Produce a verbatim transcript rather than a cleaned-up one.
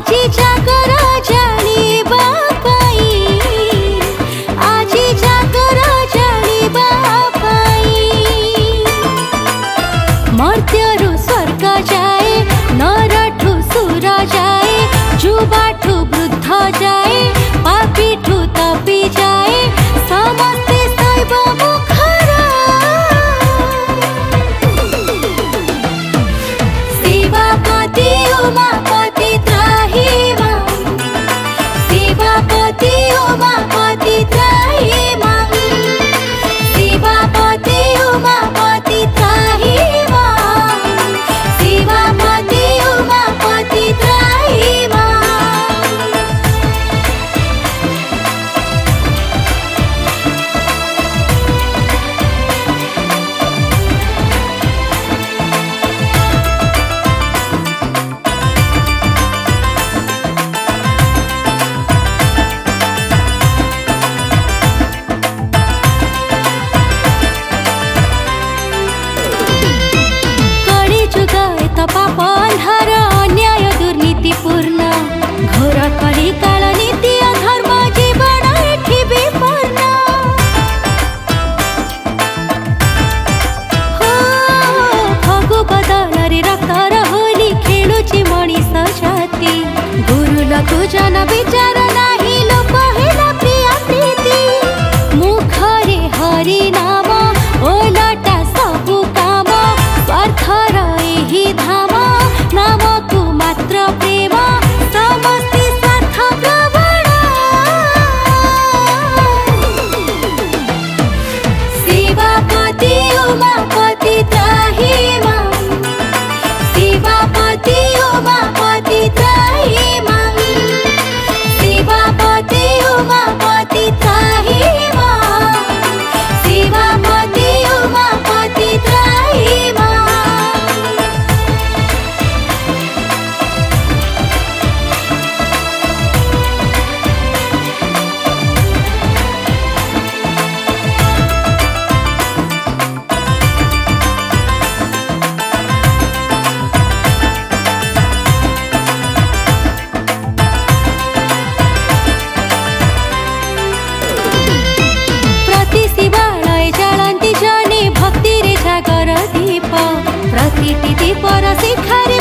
আজি জাগর জানিবা পাই আজি জাগর জানিবা পাই मर्त्यरु स्वर्ग जाए नरठु सुर जाए जुबाठु वृद्ध जाए पापीठु तपी जाए समस्ते शैव मुखर शिवपति उमापति त्राहि मां शिवपति उमापति त्राहि मां शिवपति उमापति त्राहि शिवपति उमापति त्राहि मां पाप अंधार अन्याय दुर्नीति पूर्ण घोर कली काल नीति अधर्म जीवन एठी विपन्न हो फगु बदलरे रक्तर होली खेलुची मनीष जाति गुरु लघु जन विचार नाही लोप हेला प्रिय प्रीति मुखरे हरि नाम ओलटा सबु काम स्वार्थर एही धाम नामकु मात्र प्रेम समस्ते स्वार्थ प्रवण शिवपति उमापति त्राहि मां शिवपति उमापति त्राहि मां शिवपति उमापति त्राहि मां शिवपति उमापति त्राहि मां दीप प्रतिटी दीपर शिखर